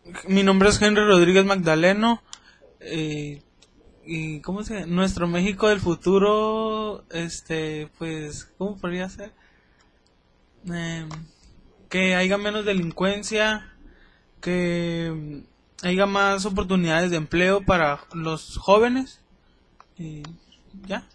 Mi nombre es Henry Rodríguez Magdaleno. Y ¿cómo se? Nuestro México del futuro, pues, ¿cómo podría ser? Em, que haya menos delincuencia, que haya más oportunidades de empleo para los jóvenes y ya.